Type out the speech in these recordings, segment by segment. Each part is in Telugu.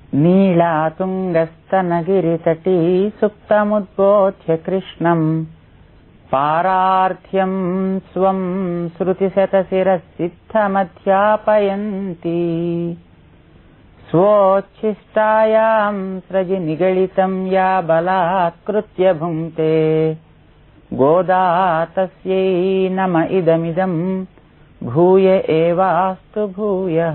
నీళాతుంగస్తనగిరితటీ సుప్తముద్బోధ్య కృష్ణం పారార్థ్యం స్వం శృతిశతశిరసిద్ధమధ్యాపయంతి స్వోచ్ఛిష్టాయాం స్రజి నిగళితం యా బలాత్కృత్య భుంక్తే గోదా తస్యై నమ ఇదమిదం భూయ ఏవాస్తు భూయః.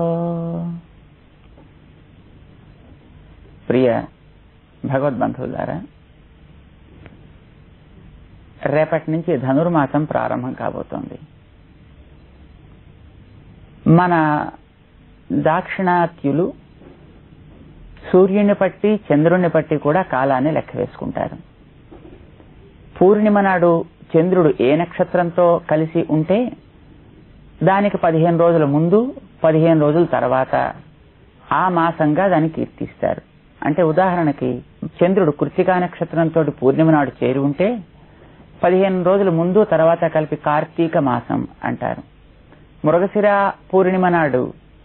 ప్రియ భగవద్బంధువులారా, రేపటి నుంచి ధనుర్మాసం ప్రారంభం కాబోతోంది. మన దాక్షిణాత్యులు సూర్యుని పట్టి చంద్రుని పట్టి కూడా కాలాన్ని లెక్క వేసుకుంటారు. పూర్ణిమ నాడు చంద్రుడు ఏ నక్షత్రంతో కలిసి ఉంటే దానికి 15 రోజుల ముందు 15 రోజుల తర్వాత ఆ మాసంగా దాన్ని కీర్తిస్తారు. అంటే ఉదాహరణకి చంద్రుడు కృత్తికా నక్షత్రంతో పూర్ణిమ నాడు చేరి ఉంటే 15 రోజుల ముందు తర్వాత కలిపి కార్తీక మాసం అంటారు. మృగశిర పూర్ణిమ నాడు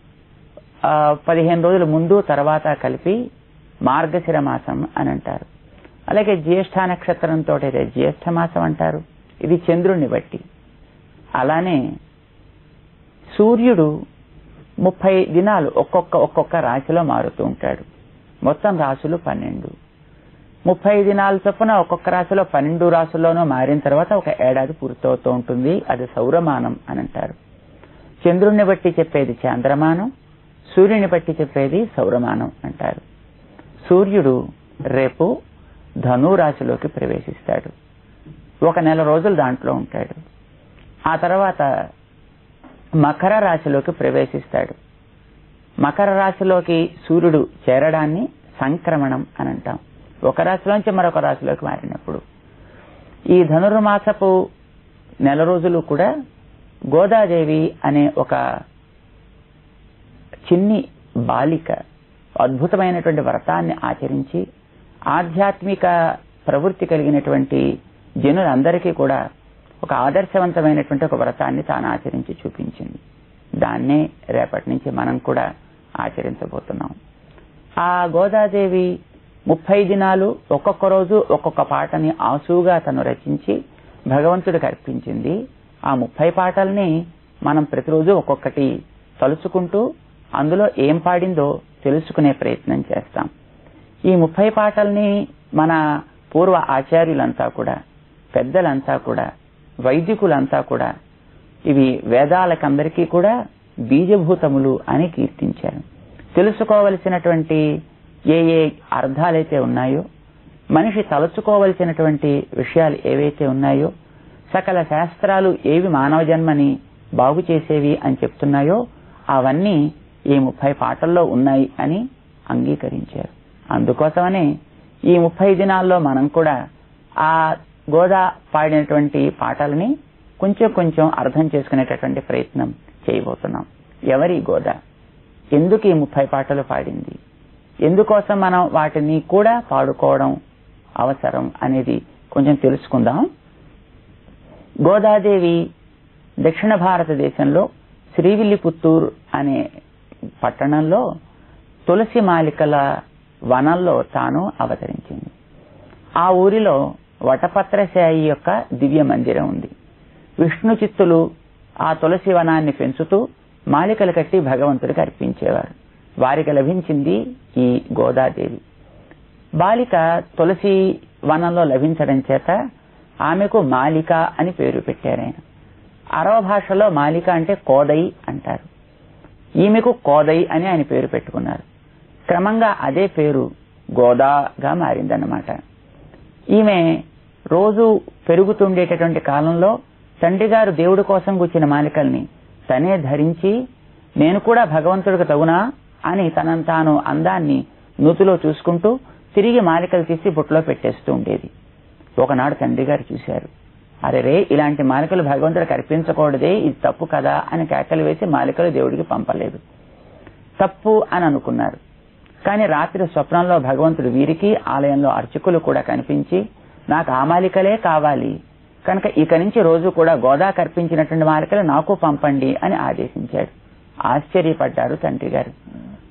15 రోజుల ముందు తర్వాత కలిపి మార్గశిర మాసం అని అంటారు. అలాగే జ్యేష్ఠ నక్షత్రంతో జ్యేష్ఠ మాసం అంటారు. ఇది చంద్రుణ్ణి బట్టి. అలానే సూర్యుడు 30 దినాలు ఒక్కొక్క రాశిలో మారుతూ ఉంటాడు. మొత్తం రాశులు 12. 30 దినాల చొప్పున ఒక్కొక్క రాశిలో 12 రాశుల్లోనూ మారిన తర్వాత ఒక ఏడాది పూర్తవుతూ ఉంటుంది. అది సౌరమానం అని అంటారు. చంద్రుణ్ణి బట్టి చెప్పేది చాంద్రమానం, సూర్యుని బట్టి చెప్పేది సౌరమానం అంటారు. సూర్యుడు రేపు ధనురాశిలోకి ప్రవేశిస్తాడు. 1 నెల రోజులు దాంట్లో ఉంటాడు. ఆ తర్వాత మకర రాశిలోకి ప్రవేశిస్తాడు. మకర రాశిలోకి సూర్యుడు చేరడాన్ని సంక్రమణం అని అంటాం. ఒక రాశిలోంచి మరొక రాశిలోకి మారినప్పుడు. ఈ ధనుర్మాసపు నెల రోజులు కూడా గోదాదేవి అనే ఒక చిన్ని బాలిక అద్భుతమైనటువంటి వ్రతాన్ని ఆచరించి ఆధ్యాత్మిక ప్రవృత్తి కలిగినటువంటి జనులందరికీ కూడా ఒక ఆదర్శవంతమైనటువంటి ఒక వ్రతాన్ని తాను ఆచరించి చూపించింది. దాన్నే రేపటి నుంచి మనం కూడా ఆచరించబోతున్నాం. ఆ గోదాదేవి 30 దినాలు ఒక్కొక్క రోజు ఒక్కొక్క పాటని ఆసుగా తను రచించి భగవంతుడికి అర్పించింది. ఆ 30 పాటల్ని మనం ప్రతిరోజు ఒక్కొక్కటి తలుచుకుంటూ అందులో ఏం పాడిందో తెలుసుకునే ప్రయత్నం చేస్తాం. ఈ 30 పాటల్ని మన పూర్వ ఆచార్యులంతా కూడా, పెద్దలంతా కూడా, వైదికులంతా కూడా ఇవి వేదాలకందరికీ కూడా బీజభూతములు అని కీర్తించారు. తెలుసుకోవలసినటువంటి ఏ అర్థాలైతే ఉన్నాయో, మనిషి తలుచుకోవలసినటువంటి విషయాలు ఏవైతే ఉన్నాయో, సకల శాస్త్రాలు ఏవి మానవ జన్మని బాగు చేసేవి అని చెప్తున్నాయో అవన్నీ ఈ 30 పాటల్లో ఉన్నాయి అని అంగీకరించారు. అందుకోసమనే ఈ 30 దినాల్లో మనం కూడా ఆ గోదా పాడినటువంటి పాటలని కొంచెం అర్థం చేసుకునేటటువంటి ప్రయత్నం చేయబోతున్నాం. ఎవరి గోదా, ఎందుకు ఈ 30 పాటలు పాడింది, ఎందుకోసం మనం వాటిని కూడా పాడుకోవడం అవసరం అనేది కొంచెం తెలుసుకుందాం. గోదాదేవి దక్షిణ భారతదేశంలో శ్రీవిల్లిపుత్తూరు అనే పట్టణంలో తులసి మాలికల వనంలో తాను అవతరించింది. ఆ ఊరిలో వటపత్రశాయి యొక్క దివ్య మందిరం ఉంది. విష్ణు చిత్తులు ఆ తులసి వనాన్ని పెంచుతూ మాలికలు కట్టి భగవంతుడికి అర్పించేవారు. వారికి లభించింది ఈ గోదాదేవి. బాలిక తులసి వనంలో లభించడం చేత ఆమెకు మాలిక అని పేరు పెట్టారాయన. అరవ భాషలో మాలిక అంటే కోదై అంటారు. ఈమెకు కోదై అని ఆయన పేరు పెట్టుకున్నారు. క్రమంగా అదే పేరు గోదాగా మారిందన్నమాట. ఈమె రోజు పెరుగుతుండేటటువంటి కాలంలో తండ్రి గారు దేవుడి కోసం గుచ్చిన మాలికల్ని తనే ధరించి నేను కూడా భగవంతుడికి తగునా అని తనను తాను అందాన్ని నూతిలో చూసుకుంటూ తిరిగి మాలికలు తీసి బుట్టలో పెట్టేస్తూ ఉండేది. ఒకనాడు తండ్రి గారు చూశారు. అరే, ఇలాంటి మాలికలు భగవంతుడికి అర్పించకూడదే, ఇది తప్పు కదా అని కేకలు వేసి మాలికలు దేవుడికి పంపలేదు. తప్పు అని అనుకున్నారు. కానీ రాత్రి స్వప్నంలో భగవంతుడు వీరికి ఆలయంలో అర్చకులు కూడా కనిపించి నాకు ఆ మాలికలే కావాలి కనుక ఇక నుంచి రోజు కూడా గోదాకు అర్పించినటువంటి మాలికలు నాకు పంపండి అని ఆదేశించాడు. ఆశ్చర్యపడ్డారు తండ్రి గారు.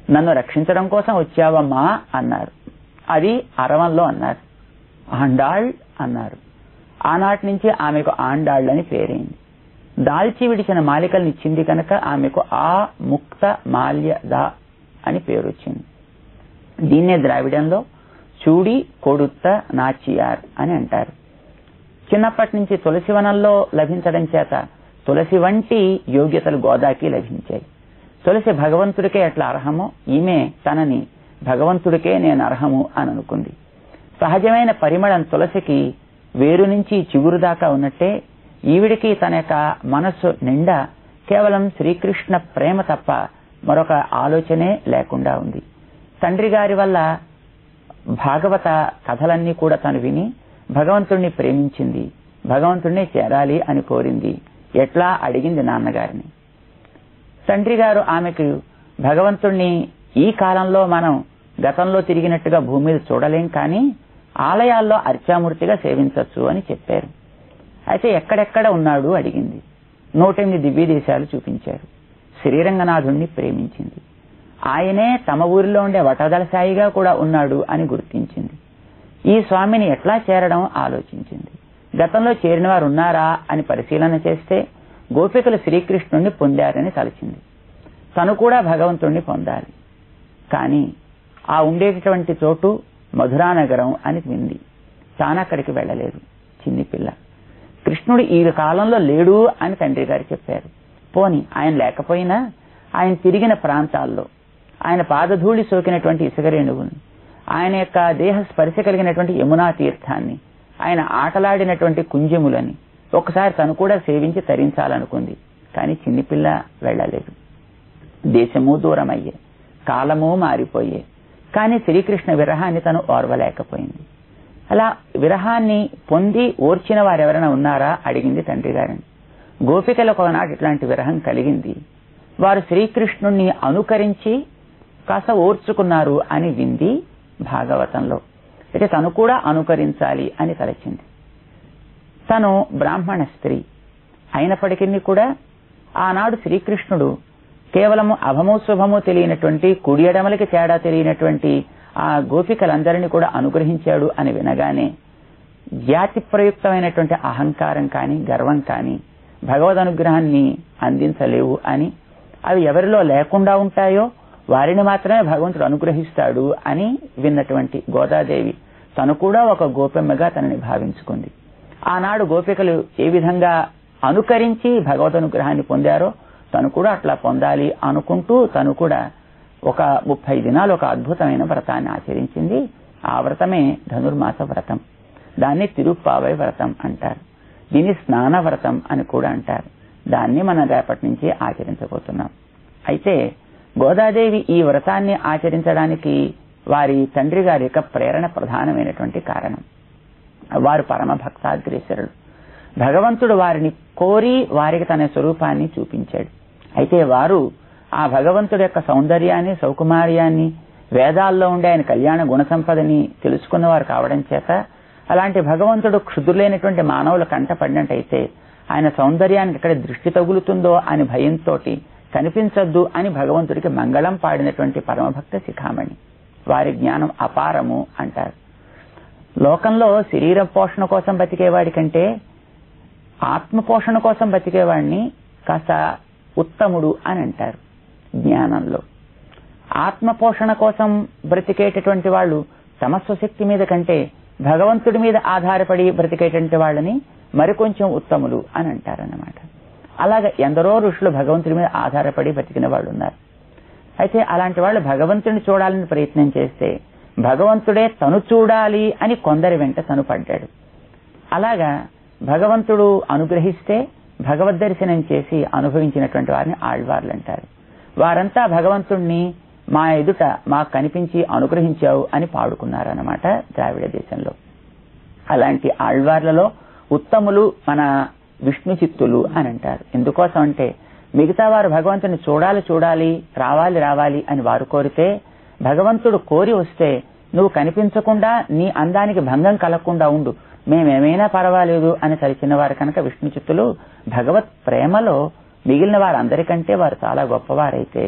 నన్ను రక్షించడం కోసం వచ్చావమ్మా అన్నారు. అది అరవంలో అన్నారు. ఆండాళ్ అన్నారు. ఆనాటి నుంచి ఆమెకు ఆండాళ్ అని పేరైంది. దాల్చి విడిచిన మాలికల్ని ఇచ్చింది కనుక ఆమెకు ఆ ముక్త మాల్యద అని పేరు వచ్చింది. దీన్నే ద్రావిడంలో చూడి కొడుత్త నాచియార్ అని అంటారు. చిన్నప్పటి నుంచి తులసి వనంలో లభించడం చేత తులసి వంటి యోగ్యతలు గోదాకి లభించాయి. తులసి భగవంతుడికే ఎట్లా అర్హమో ఈమె తనని భగవంతుడికే నేను అర్హము అని అనుకుంది. సహజమైన పరిమళం తులసికి వేరు నుంచి చిగురు దాకా ఉన్నట్టే ఈవిడికి తన యొక్క మనస్సు నిండా కేవలం శ్రీకృష్ణ ప్రేమ తప్ప మరొక ఆలోచనే లేకుండా ఉంది. తండ్రి గారి వల్ల భాగవత కథలన్నీ కూడా తను విని భగవంతుణ్ణి ప్రేమించింది, భగవంతుణ్ణి చేరాలి అని కోరింది. ఎట్లా అడిగింది నాన్నగారిని. తండ్రి గారు ఆమెకు భగవంతుణ్ణి ఈ కాలంలో మనం గతంలో తిరిగినట్టుగా భూమి మీద చూడలేం, కానీ ఆలయాల్లో అర్చామూర్తిగా సేవించవచ్చు అని చెప్పారు. అయితే ఎక్కడెక్కడ ఉన్నాడు అడిగింది. 108 దివ్య దేశాలు చూపించారు. శ్రీరంగనాథుణ్ణి ప్రేమించింది. ఆయనే తమ ఊరిలో ఉండే వటదల సాయిగా కూడా ఉన్నాడు అని గుర్తించింది. ఈ స్వామిని ఎట్లా చేరడం ఆలోచించింది. గతంలో చేరిన వారు ఉన్నారా అని పరిశీలన చేస్తే గోపికలు శ్రీకృష్ణుణ్ణి పొందారని తలచింది. తను కూడా భగవంతుణ్ణి పొందాలి. కానీ ఆ ఉండేటటువంటి చోటు మధురానగరం అని వింది. తానక్కడికి వెళ్ళలేదు. చిన్ని పిల్ల. కృష్ణుడు ఈ కాలంలో లేడు అని తండ్రి గారు చెప్పారు. పోని ఆయన లేకపోయినా ఆయన తిరిగిన ప్రాంతాల్లో ఆయన పాదధూళి సోకినటువంటి ఇసుకరేణువుని, ఆయన యొక్క దేహ స్పర్శ కలిగినటువంటి యమునా తీర్థాన్ని, ఆయన ఆటలాడినటువంటి కుంజములని ఒకసారి తను కూడా సేవించి తరించాలనుకుంది. కానీ చిన్నిపిల్ల వెళ్ళలేదు. దేశము దూరమయ్యే, కాలము మారిపోయే, కానీ శ్రీకృష్ణ విరహాన్ని తను ఓర్వలేకపోయింది. అలా విరహాన్ని పొంది ఓర్చిన వారెవరైనా ఉన్నారా అడిగింది తండ్రి గారిని. గోపికలకు ఒకనాడు ఇట్లాంటి విరహం కలిగింది. వారు శ్రీకృష్ణుణ్ణి అనుకరించి కాస్త ఓర్చుకున్నారు అని వింది భాగవతంలో. అయితే తను కూడా అనుకరించాలి అని తలచింది. తను బ్రాహ్మణ స్త్రీ అయినప్పటికీ కూడా ఆనాడు శ్రీకృష్ణుడు కేవలము అభము శుభము తెలియనటువంటి కుడి ఎడమలకి తేడా తెలియనటువంటి ఆ గోపికలందరినీ కూడా అనుగ్రహించాడు అని వినగానే జాతి ప్రయుక్తమైనటువంటి అహంకారం కానీ గర్వం కానీ భగవద్ అనుగ్రహాన్ని అందించలేవు అని, అవి ఎవరిలో లేకుండా ఉంటాయో వారిని మాత్రమే భగవంతుడు అనుగ్రహిస్తాడు అని విన్నటువంటి గోదాదేవి తను కూడా ఒక గోపెమ్మగా తనని భావించుకుంది. ఆనాడు గోపికలు ఏ విధంగా అనుకరించి భగవద్ అనుగ్రహాన్ని పొందారో తను కూడా అట్లా పొందాలి అనుకుంటూ తను కూడా ఒక 30 దినాలు ఒక అద్భుతమైన వ్రతాన్ని ఆచరించింది. ఆ వ్రతమే ధనుర్మాస వ్రతం. దాన్ని తిరుప్పావై వ్రతం అంటారు. దీన్ని స్నాన వ్రతం అని కూడా అంటారు. దాన్ని మనం రేపటి నుంచి ఆచరించబోతున్నాం. అయితే గోదాదేవి ఈ వ్రతాన్ని ఆచరించడానికి వారి తండ్రి గారి యొక్క ప్రేరణ ప్రధానమైనటువంటి కారణం. వారు పరమ భక్తాగ్రేసరుడు. భగవంతుడు వారిని కోరి వారికి తన స్వరూపాన్ని చూపించాడు. అయితే వారు ఆ భగవంతుడి యొక్క సౌందర్యాన్ని, సౌకుమార్యాన్ని, వేదాల్లో ఉండే ఆయన కళ్యాణ గుణ సంపదని తెలుసుకున్నవారు కావడం చేత అలాంటి భగవంతుడు క్షుద్రులైనటువంటి మానవుల కంటపడినట్టయితే ఆయన సౌందర్యానికి ఎక్కడ దృష్టి తగులుతుందో అని భయంతో కనిపించద్దు అని భగవంతుడికి మంగళం పాడినటువంటి పరమభక్త శిఖామణి. వారి జ్ఞానం అపారము అంటారు. లోకంలో శరీర పోషణ కోసం బతికేవాడి కంటే ఆత్మ పోషణ కోసం బతికేవాడిని కాస్త ఉత్తముడు అని అంటారు. జ్ఞానంలో ఆత్మ పోషణ కోసం బ్రతికేటటువంటి వాళ్ళు తమ స్వశక్తి మీద కంటే భగవంతుడి మీద ఆధారపడి బ్రతికేటువంటి వాళ్ళని మరికొంచెం ఉత్తములు అని అంటారన్నమాట. అలాగే ఎందరో ఋషులు భగవంతుడి మీద ఆధారపడి బ్రతికిన వాళ్ళు ఉన్నారు. అయితే అలాంటి వాళ్ళు భగవంతుడిని చూడాలని ప్రయత్నం చేస్తే భగవంతుడే తను చూడాలి అని కొందరి వెంట తను పడ్డాడు. అలాగా భగవంతుడు అనుగ్రహిస్తే భగవద్ దర్శనం చేసి అనుభవించినటువంటి వారిని ఆళ్వార్లు అంటారు. వారంతా భగవంతుణ్ణి మా ఎదుట మాకు కనిపించి అనుగ్రహించావు అని పాడుకున్నారన్నమాట ద్రావిడ దేశంలో. అలాంటి ఆళ్వార్లలో ఉత్తములు మన విష్ణు చిత్తులు అని అంటారు. ఎందుకోసం అంటే మిగతా వారు భగవంతుని చూడాలి రావాలి అని వారు కోరితే భగవంతుడు కోరి వస్తే నువ్వు కనిపించకుండా నీ అందానికి భంగం కలగకుండా ఉండు, మేమేమైనా పర్వాలేదు అని తలిచిన వారు కనుక విష్ణు చిత్తులు భగవత్ ప్రేమలో మిగిలిన వారందరికంటే వారు చాలా గొప్పవారైతే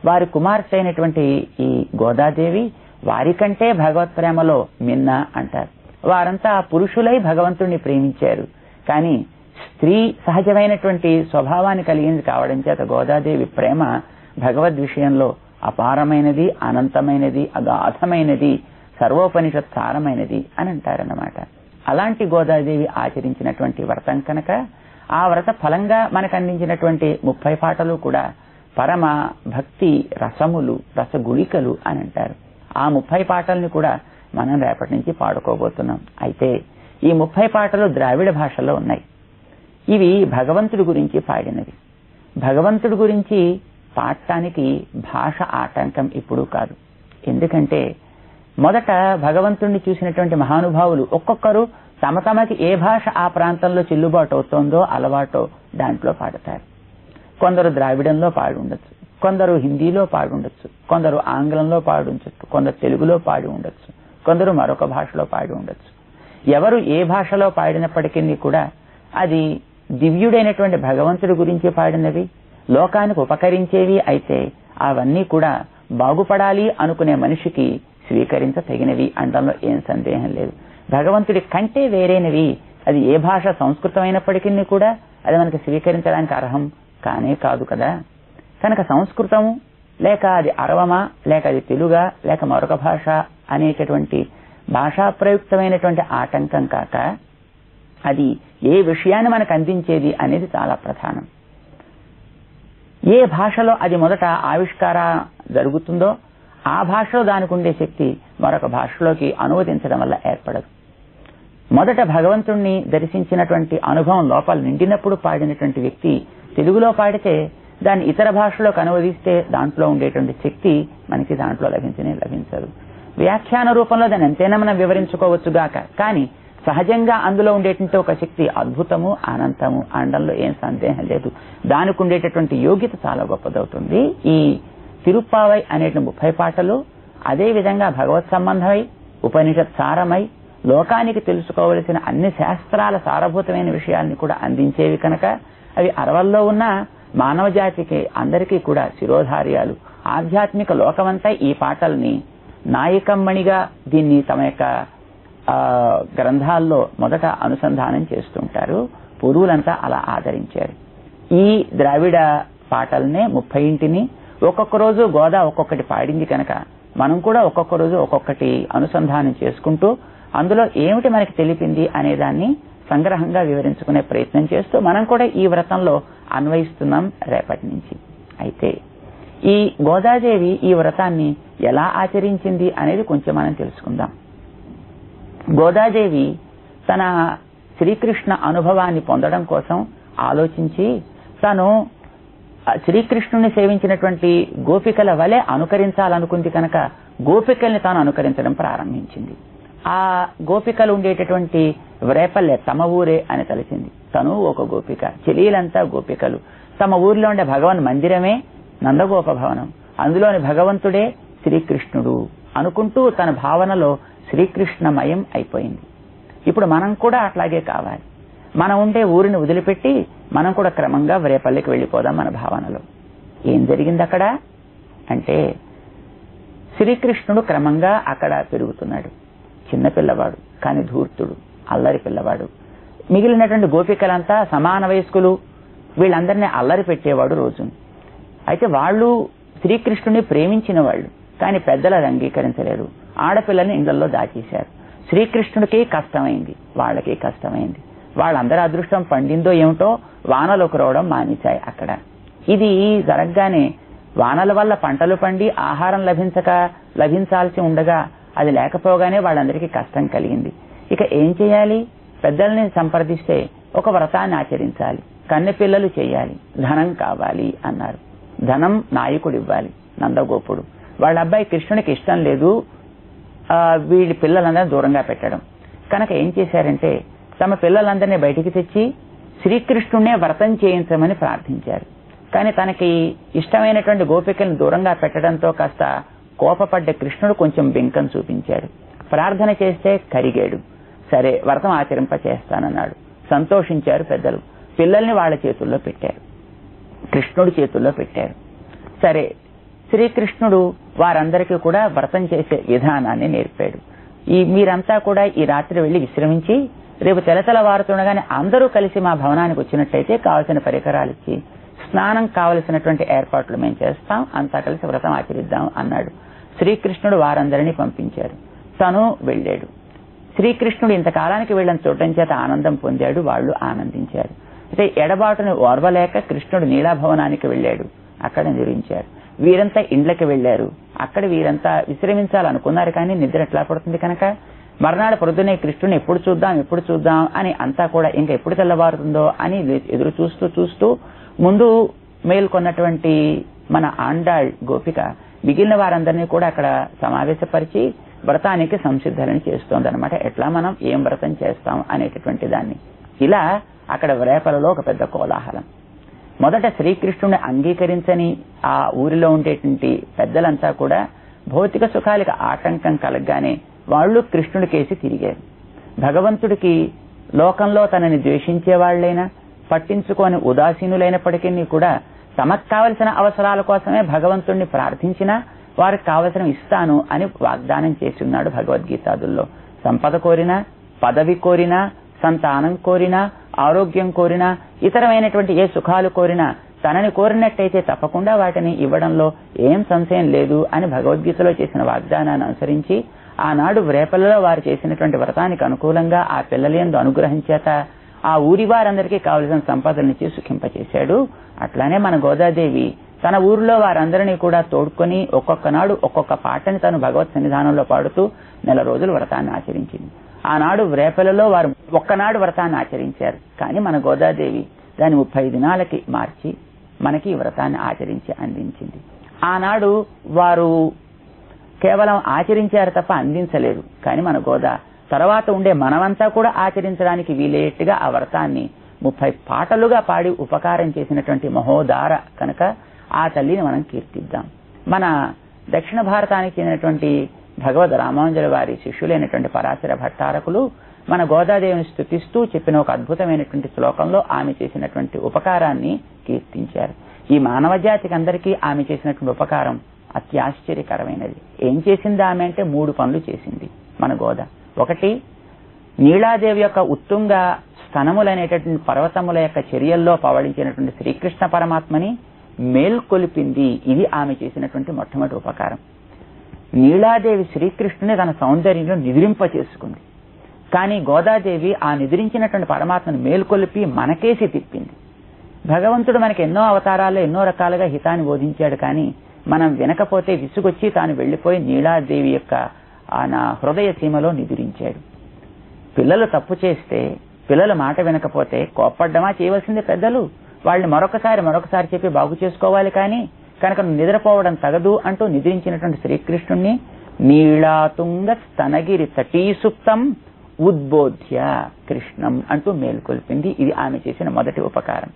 వారి కుమార్తె అయినటువంటి ఈ గోదాదేవి వారికంటే భగవత్ ప్రేమలో మిన్న అంటారు. వారంతా పురుషులై భగవంతుణ్ణి ప్రేమించారు. కానీ స్త్రీ సహజమైనటువంటి స్వభావాన్ని కలిగింది కావడం చేత గోదాదేవి ప్రేమ భగవద్ విషయంలో అపారమైనది, అనంతమైనది, అగాధమైనది, సర్వోపనిషత్ సారమైనది అని అంటారన్నమాట. అలాంటి గోదాదేవి ఆచరించినటువంటి వ్రతం కనుక ఆ వ్రత ఫలంగా మనకు అందించినటువంటి 30 పాటలు కూడా పరమ భక్తి రసములు, రసగుళికలు అని అంటారు. ఆ 30 పాటల్ని కూడా మనం రేపటి నుంచి పాడుకోబోతున్నాం. అయితే ఈ 30 పాటలు ద్రావిడ భాషలో ఉన్నాయి. ఇవి భగవంతుడి గురించి పాడినవి. భగవంతుడి గురించి పాడటానికి భాష ఆటంకం ఇప్పుడు కాదు. ఎందుకంటే మొదట భగవంతుణ్ణి చూసినటువంటి మహానుభావులు ఒక్కొక్కరు తమ తమకి ఏ భాష ఆ ప్రాంతంలో చెల్లుబాటు అవుతోందో అలవాటో దాంట్లో పాడతారు. కొందరు ద్రావిడంలో పాడి ఉండొచ్చు, కొందరు హిందీలో పాడి ఉండొచ్చు, కొందరు ఆంగ్లంలో పాడి ఉండొచ్చు, కొందరు తెలుగులో పాడి ఉండొచ్చు, కొందరు మరొక భాషలో పాడి ఉండొచ్చు. ఎవరు ఏ భాషలో పాడినప్పటికీ కూడా అది దివ్యుడైనటువంటి భగవంతుడి గురించి పాడినవి, లోకానికి ఉపకరించేవి అయితే అవన్నీ కూడా బాగుపడాలి అనుకునే మనిషికి స్వీకరించదగినవి అనడంలో ఏం సందేహం లేదు. భగవంతుడి కంటే వేరైనవి అది ఏ భాష సంస్కృతమైనప్పటికీ కూడా అది మనకి స్వీకరించడానికి అర్హం కానే కాదు కదా. కనుక సంస్కృతము లేక అది అరవమా లేక అది తెలుగా లేక మరొక భాష అనేటటువంటి భాషా ప్రయుక్తమైనటువంటి ఆటంకం కాక అది ఏ విషయాన్ని మనకు అందించేది అనేది చాలా ప్రధానం. ఏ భాషలో అది మొదట ఆవిష్కార జరుగుతుందో ఆ భాషలో దానికి ఉండే శక్తి మరొక భాషలోకి అనువదించడం వల్ల ఏర్పడదు. మొదట భగవంతుణ్ణి దర్శించినటువంటి అనుభవం లోపల నిండినప్పుడు పాడినటువంటి వ్యక్తి తెలుగులో పాడితే దాన్ని ఇతర భాషలోకి అనువదిస్తే దాంట్లో ఉండేటువంటి శక్తి మనకి దాంట్లో లభించదు. వ్యాఖ్యాన రూపంలో దాన్ని ఎంతైనా మనం వివరించుకోవచ్చుగాక, కానీ సహజంగా అందులో ఉండేటువంటి ఒక శక్తి అద్భుతము, అనంతము అనడంలో ఏం సందేహం లేదు. దానికి ఉండేటటువంటి యోగ్యత చాలా గొప్పదవుతుంది. ఈ తిరుప్పావై అనే 30 పాటలు అదే విధంగా భగవత్ సంబంధమై ఉపనిషత్ సారమై లోకానికి తెలుసుకోవలసిన అన్ని శాస్త్రాల సారభూతమైన విషయాల్ని కూడా అందించేవి కనుక అవి అరవల్లో ఉన్న మానవ జాతికి అందరికీ కూడా శిరోధార్యాలు. ఆధ్యాత్మిక లోకమంతా ఈ పాటల్ని నాయకమ్మణిగా దీన్ని తమ యొక్క గ్రంథాల్లో మొదట అనుసంధానం చేస్తుంటారు. పూర్వులంతా అలా ఆదరించారు. ఈ ద్రావిడ పాటల్నే 30ంటిని ఒక్కొక్క రోజు గోదా ఒక్కొక్కటి పాడింది కనుక మనం కూడా ఒక్కొక్క రోజు ఒక్కొక్కటి అనుసంధానం చేసుకుంటూ అందులో ఏమిటి మనకి తెలిపింది అనే దాన్ని సంగ్రహంగా వివరించుకునే ప్రయత్నం చేస్తూ మనం కూడా ఈ వ్రతంలో అన్వయిస్తున్నాం రేపటి నుంచి. అయితే ఈ గోదాదేవి ఈ వ్రతాన్ని ఎలా ఆచరించింది అనేది కొంచెం మనం తెలుసుకుందాం. గోదాదేవి తన శ్రీకృష్ణ అనుభవాన్ని పొందడం కోసం ఆలోచించి తను శ్రీకృష్ణుని సేవించినటువంటి గోపికల వలె అనుకరించాలనుకుంది కనుక గోపికల్ని తాను అనుకరించడం ప్రారంభించింది. ఆ గోపికలు ఉండేటటువంటి రేపల్లె తమ ఊరే అని తలిచింది. తను ఒక గోపిక, చెలీలంతా గోపికలు. తమ ఊరిలో ఉండే భగవన్ మందిరమే నందగోప భవనం, అందులోని భగవంతుడే శ్రీకృష్ణుడు అనుకుంటూ తన భావనలో శ్రీకృష్ణమయం అయిపోయింది. ఇప్పుడు మనం కూడా అట్లాగే కావాలి. మనం ఉండే ఊరిని వదిలిపెట్టి మనం కూడా క్రమంగా రేపల్లెకి వెళ్ళిపోదాం మన భావనలో. ఏం జరిగింది అక్కడ అంటే శ్రీకృష్ణుడు క్రమంగా అక్కడ పెరుగుతున్నాడు. చిన్న పిల్లవాడు కానీ ధూర్తుడు, అల్లరి పిల్లవాడు. మిగిలినటువంటి గోపికలంతా సమాన వయస్కులు, వీళ్ళందరినీ అల్లరి పెట్టేవాడు రోజు. అయితే వాళ్ళు శ్రీకృష్ణుని ప్రేమించిన వాళ్ళు, కానీ పెద్దలు అది అంగీకరించలేరు. ఆడపిల్లల్ని ఇళ్లలో దాచేశారు. శ్రీకృష్ణుడికి కష్టమైంది, వాళ్ళకి కష్టమైంది. వాళ్ళందరి అదృష్టం పండిందో ఏమిటో వానలు కురవడం మానేశాయి అక్కడ. ఇది జరగగానే వానల వల్ల పంటలు పండి ఆహారం లభించాల్సి ఉండగా అది లేకపోగానే వాళ్ళందరికీ కష్టం కలిగింది. ఇక ఏం చేయాలి? పెద్దల్ని సంప్రదిస్తే ఒక వ్రతాన్ని ఆచరించాలి, కన్నె పిల్లలు చేయాలి, ధనం కావాలి అన్నారు. ధనం నాయకుడు ఇవ్వాలి, నందగోపుడు. వాళ్ళ అబ్బాయి కృష్ణునికి ఇష్టం లేదు వీడి పిల్లలందరినీ దూరంగా పెట్టడం. కనుక ఏం చేశారంటే తమ పిల్లలందరినీ బయటికి తెచ్చి శ్రీకృష్ణుడినే వ్రతం చేయించమని ప్రార్థించారు. కానీ తనకి ఇష్టమైనటువంటి గోపికల్ని దూరంగా పెట్టడంతో కాస్త కోపపడ్డ కృష్ణుడు కొంచెం బెంకం చూపించాడు. ప్రార్థన చేస్తే కరిగాడు. సరే వ్రతం ఆచరింప చేస్తానన్నాడు. సంతోషించారు పెద్దలు. పిల్లల్ని వాళ్ళ చేతుల్లో పెట్టారు, కృష్ణుడి చేతుల్లో పెట్టారు. సరే శ్రీకృష్ణుడు వారందరికీ కూడా వ్రతం చేసే విధానాన్ని నేర్పాడు. మీరంతా కూడా ఈ రాత్రి వెళ్లి విశ్రమించి రేపు తెలతెలవారుతుండగానే అందరూ కలిసి మా భవనానికి వచ్చినట్టయితే కావలసిన పరికరాలు ఇచ్చి స్నానం కావలసినటువంటి ఏర్పాట్లు మేము చేస్తాం, అంతా కలిసి వ్రతం ఆచరిద్దాం అన్నాడు. శ్రీకృష్ణుడు వారందరినీ పంపించారు. తను వెళ్ళాడు. శ్రీకృష్ణుడు ఇంతకాలానికి వీళ్ళని చూడటం చేత ఆనందం పొందాడు. వాళ్ళు ఆనందించారు. అయితే ఎడబాటుని ఓర్వలేక కృష్ణుడు నీలాభవనానికి వెళ్ళాడు. అక్కడ నిద్రించారు. వీరంతా ఇండ్లకి వెళ్లారు. అక్కడ వీరంతా విశ్రమించాలనుకున్నారు. కానీ నిద్ర ఎట్లా పడుతుంది కనుక మర్నాడు పొద్దునే కృష్ణుని ఎప్పుడు చూద్దాం అని అంతా కూడా ఇంకా ఎప్పుడు తెల్లవారుతుందో అని ఎదురు చూస్తూ ముందు మేల్కొన్నటువంటి మన ఆండాళ్ గోపిక మిగిలిన వారందరినీ కూడా అక్కడ సమావేశపరిచి వ్రతానికి సంసిద్ధులని చేస్తోందనమాట. ఎట్లా మనం ఏం వ్రతం చేస్తాం అనేటటువంటి దాన్ని. ఇలా అక్కడ రేపలలో ఒక పెద్ద కోలాహలం. మొదట శ్రీకృష్ణుని అంగీకరించని ఆ ఊరిలో ఉండేటువంటి పెద్దలంతా కూడా భౌతిక సుఖాలకు ఆటంకం కలగగానే వాళ్ళు కృష్ణుడి కేసి తిరిగారు. భగవంతుడికి లోకంలో తనని ద్వేషించే వాళ్లైనా పట్టించుకొని ఉదాసీనులైనప్పటికీ కూడా తమకు కావలసిన అవసరాల కోసమే భగవంతుడిని ప్రార్థించినా వారికి కావలసిన ఇస్తాను అని వాగ్దానం చేసి ఉన్నాడు భగవద్గీతాదుల్లో. సంపద కోరినా, పదవి కోరినా, సంతానం కోరినా, ఆరోగ్యం కోరినా, ఇతరమైనటువంటి ఏ సుఖాలు కోరినా తనని కోరినట్టయితే తప్పకుండా వాటిని ఇవ్వడంలో ఏం సంశయం లేదు అని భగవద్గీతలో చేసిన వాగ్దానాన్ని అనుసరించి ఆనాడు రేపలలో వారు చేసినటువంటి వ్రతానికి అనుకూలంగా ఆ పిల్లలందు అనుగ్రహం చేత ఆ ఊరి వారందరికీ కావలసిన సంపదలనిచ్చి సుఖింపచేశాడు. అట్లానే మన గోదాదేవి తన ఊరిలో వారందరినీ కూడా తోడుకొని ఒక్కొక్క నాడు ఒక్కొక్క పాటని తను భగవత్ సన్నిధానంలో పాడుతూ 4 రోజులు వ్రతాన్ని ఆచరించింది. ఆనాడు రేపలలో వారు ఒక్కనాడు వ్రతాన్ని ఆచరించారు. కానీ మన గోదాదేవి దాన్ని 30 దినాలకి మార్చి మనకి ఈ వ్రతాన్ని ఆచరించి అందించింది. ఆనాడు వారు కేవలం ఆచరించారు తప్ప అందించలేదు. కానీ మన గోదా తర్వాత ఉండే మనమంతా కూడా ఆచరించడానికి వీలయ్యేట్టుగా ఆ వ్రతాన్ని 30 పాటలుగా పాడి ఉపకారం చేసినటువంటి మహోదార కనుక ఆ తల్లిని మనం కీర్తిద్దాం. మన దక్షిణ భారతానికి చెందినటువంటి భగవద్ రామానుజుల వారి శిష్యులైనటువంటి పరాశర భట్టారకులు మన గోదాదేవిని స్తుతిస్తూ చెప్పిన ఒక అద్భుతమైనటువంటి శ్లోకంలో ఆమె చేసినటువంటి ఉపకారాన్ని కీర్తించారు. ఈ మానవ జాతికి అందరికీ ఆమె చేసినటువంటి ఉపకారం అత్యాశ్చర్యకరమైనది. ఏం చేసింది ఆమె అంటే 3 పనులు చేసింది మన గోద. ఒకటి, నీలాదేవి యొక్క ఉత్తుంగ స్తనములైనటువంటి పర్వతముల యొక్క చర్యల్లో పవళించినటువంటి శ్రీకృష్ణ పరమాత్మని మేల్కొలిపింది. ఇది ఆమె చేసినటువంటి మొట్టమొదటి ఉపకారం. నీలాదేవి శ్రీకృష్ణుని తన సౌందర్యంలో నిద్రింప చేసుకుంది. కానీ గోదాదేవి ఆ నిద్రించినటువంటి పరమాత్మను మేల్కొలిపి మనకేసి తిప్పింది. భగవంతుడు మనకి ఎన్నో అవతారాల్లో ఎన్నో రకాలుగా హితాన్ని బోధించాడు. కానీ మనం వినకపోతే విసుగొచ్చి తాను వెళ్లిపోయి నీలాదేవి యొక్క నా హృదయ సీమలో నిద్రించాడు. పిల్లలు తప్పు చేస్తే, పిల్లలు మాట వినకపోతే కోప్పడ్డమా చేయవలసింది పెద్దలు. వాళ్ళని మరొకసారి చెప్పి బాగు చేసుకోవాలి. కానీ కనుక నిద్రపోవడం తగదు అంటూ నిద్రించినటువంటి శ్రీకృష్ణుణ్ణి నీళాతుంగ స్తనగిరి తటీసుప్తం ఉద్బోధ్య కృష్ణం అంటూ మేల్కొల్పింది. ఇది ఆమె చేసిన మొదటి ఉపకారం.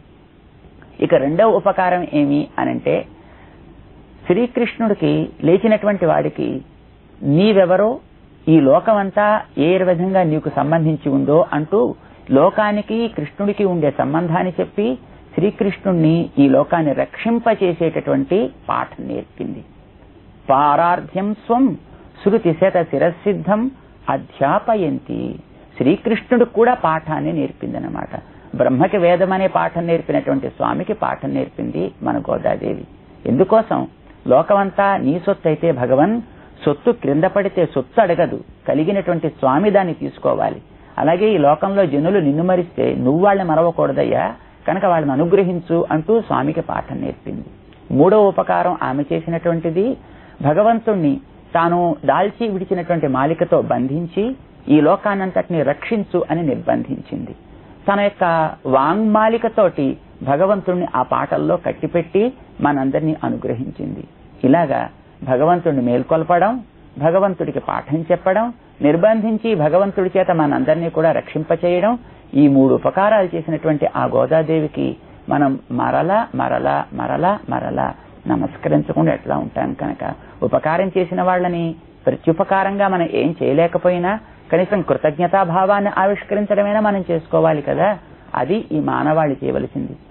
ఇక రెండవ ఉపకారం ఏమి అనంటే, శ్రీకృష్ణుడికి లేచినటువంటి వాడికి నీవెవరో, ఈ లోకమంతా ఏ విధంగా నీకు సంబంధించి ఉందో అంటూ లోకానికి కృష్ణుడికి ఉండే సంబంధాన్ని చెప్పి శ్రీకృష్ణుణ్ణి ఈ లోకాన్ని రక్షింపచేసేటటువంటి పాఠం నేర్పింది. పారార్థ్యం స్వం శృతి శత శిరసిద్ధం అధ్యాపయంతి. శ్రీకృష్ణుడు కూడా పాఠాన్ని నేర్పిందనమాట. బ్రహ్మకి వేదం అనే పాఠం నేర్పినటువంటి స్వామికి పాఠం నేర్పింది మన గోదాదేవి. ఎందుకోసం? లోకమంతా నీ సొత్తు అయితే భగవన్, సొత్తు క్రింద పడితే సొత్తు అడగదు, కలిగినటువంటి స్వామి దాన్ని తీసుకోవాలి. అలాగే ఈ లోకంలో జనులు నిన్ను మరిస్తే నువ్వు వాళ్ళని మరవకూడదయ్యా, కనుక వాళ్ళని అనుగ్రహించు అంటూ స్వామికి పాఠం నేర్పింది. మూడవ ఉపకారం ఆమె చేసినటువంటిది, భగవంతుణ్ణి తాను దాల్చి విడిచినటువంటి మాలికతో బంధించి ఈ లోకాన్నంతటిని రక్షించు అని నిర్బంధించింది. తన యొక్క వాంగ్మాలికతోటి భగవంతుణ్ణి ఆ పాటల్లో కట్టిపెట్టి మనందరినీ అనుగ్రహించింది. ఇలాగా భగవంతుడిని మేల్కొల్పడం, భగవంతుడికి పాఠం చెప్పడం, నిర్బంధించి భగవంతుడి చేత మనందరినీ కూడా రక్షింపచేయడం, ఈ 3 ఉపకారాలు చేసినటువంటి ఆ గోదాదేవికి మనం మరలా మరలా మరలా మరలా నమస్కరించకుండా ఎట్లా ఉంటాం కనుక, ఉపకారం చేసిన వాళ్ళని ప్రత్యుపకారంగా మనం ఏం చేయలేకపోయినా కనీసం కృతజ్ఞతాభావాన్ని ఆవిష్కరించడమైనా మనం చేసుకోవాలి కదా. అది ఈ మానవాళి చేయవలసింది.